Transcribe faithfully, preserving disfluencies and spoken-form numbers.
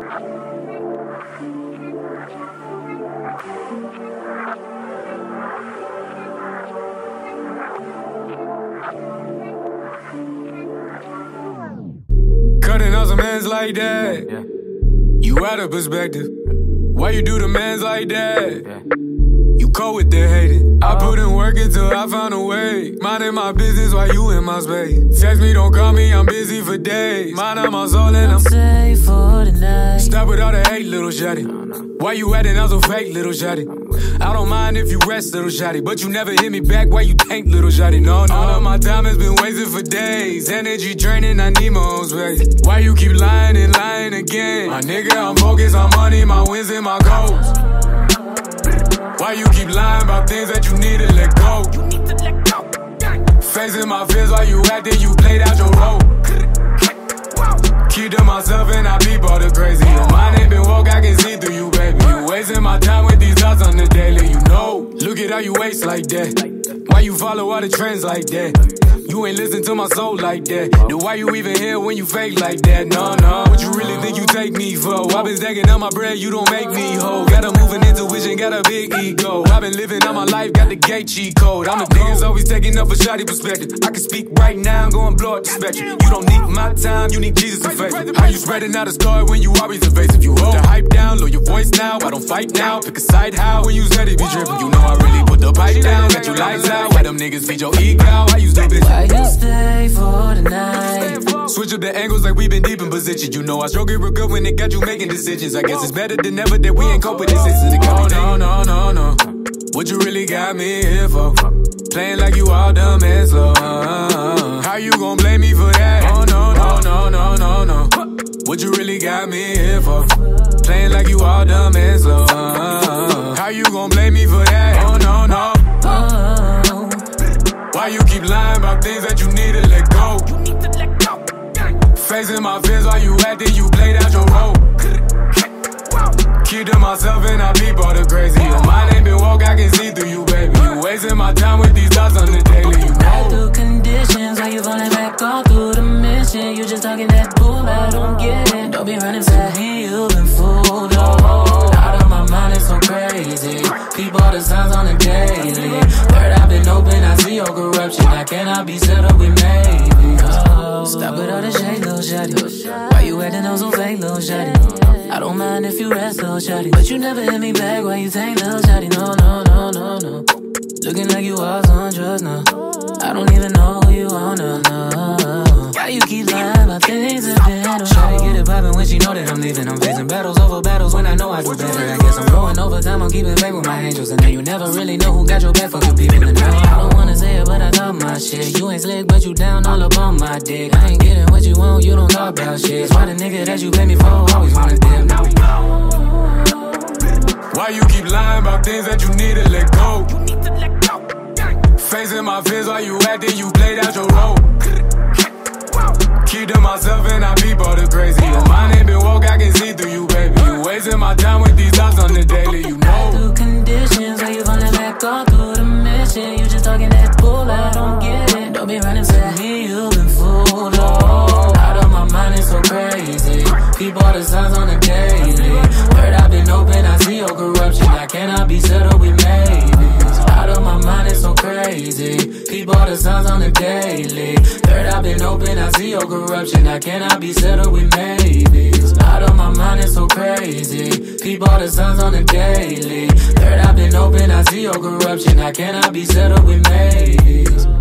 Cutting out some hands like that. Yeah. You out of perspective. Why you do the mans like that? Yeah. You cold with the hating. I put in work until I found a way. Minding my business while you in my space. Text me, don't call me, I'm busy for days. Minding my soul and I'm safe for the night. Stop with all the hate, little shawty. Why you acting out so fake, little shawty? I don't mind if you rest, little shawty, but you never hit me back. Why you think, little shawty? No, no. All of my time has been wasted for days. Energy draining, I need my own space. Why you keep lying and lying again? My nigga, I'm focused on money, my wins and my goals. Why you keep lying about things that you need to let go? You need to let go. Facing my fears while you acting, you played out your role. Keep to myself and I beep all the crazy. Your mind ain't been woke, I can see through you, baby. You wasting my time with these thoughts on the daily, you know. Look at how you waste like that. Why you follow all the trends like that? You ain't listen to my soul like that. Then why you even here when you fake like that? No, no. What you really think you take me for? I been stacking up my bread, you don't make me whole. Got a moving intuition, got a big ego. I been living out my life, got the gate cheat code. I'm the niggas always taking up a shoddy perspective. I can speak right now, go and blow up the spectrum. You don't need my time, you need Jesus to face it. How you spreading out a story when you always evasive? You hold the hype down, lower your voice now. I don't fight now, pick a side how when you steady be dripping. You know I really put the pipe down, got you lights out. Why them niggas feed your ego? Why you still bitch? Why you stay for the night? Switch up the angles like we been deep in position. You know I stroke it real good when it got you making decisions. I guess it's better than ever that we ain't cope with this. Oh no, no, no, no. What you really got me here for? Playing like you all dumb and slow. uh, How you gon' blame me for that? Oh no, no, no, no, no, no. What you really got me here for? Playing like you all dumb and slow. uh, How you gon' blame me for that? Oh no, no. Why you keep lying about things that you need to let go? You need to let go. Facing my fears while you acting, you played out your role. Keep to myself and I beep all the crazy. Your mind ain't been woke, I can see through you, baby. You wasting my time with these thoughts on the daily, you know. Through conditions, why you falling back all through the mission? You just talking that bull, I don't get it. Don't be running fast, you been fooled, oh. Out of my mind, it's so crazy. Keep all the signs on the daily. Word, I've been open, I see your corruption. I cannot be settled with maybe. Oh. Stop with all the shade, little shawty. Why you acting on so fake, little shawty? I don't mind if you rest, little shawty, but you never hit me back. Why you think, little shawty? No, no, no, no, no. Looking like you was on drugs now. I don't even know who you on now, no. Why you keep lying about things that been handled? Shawty get it poppin' when she know that I'm leaving. I'm facing battles over battles when I know I do better. I guess I'm going overtime, I'm keeping faith with my angels. And then you never really know who got your back for good people. And now I don't wanna say it, but I talk my shit. You ain't slick, but you down all up on my dick. I ain't getting what you want, you don't talk about shit. Why the nigga that you pay me for always wanna dip? Now we know. Why you keep lying about things that you need to let go? You need to let go. Facing my fears while you acting, you played out your role. Keep to myself and I beep all the crazy. Your mind ain't been woke, I can see through you, baby. You wasting my time with these thoughts on the daily, you know. Through conditions, why you falling back all through the mission? You just talking that bull, I don't get it. Don't be running fast, me, you been fooled, oh. Out of my mind, it's so crazy. Keep all the signs on the daily. Word, I've been open, I see your corruption. I cannot be settled with maybes. Out of my mind, it's so crazy. Keep all the signs on the daily. Third, I've been open, I see your corruption. I cannot be settled with maybes. Out of my mind, it's so crazy. Keep all the signs on the daily. Third, I've been open, I see your corruption. I cannot be settled with maybes.